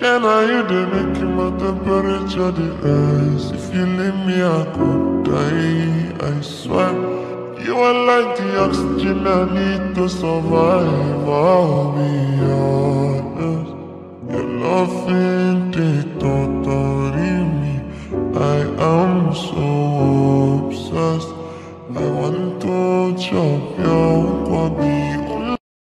Can I you they make my temperature the rise? If you leave me, I could die. I swear, you are like the oxygen I need to survive. I'll be honest. Your loving they totally me. I am so obsessed. I want to chop your body.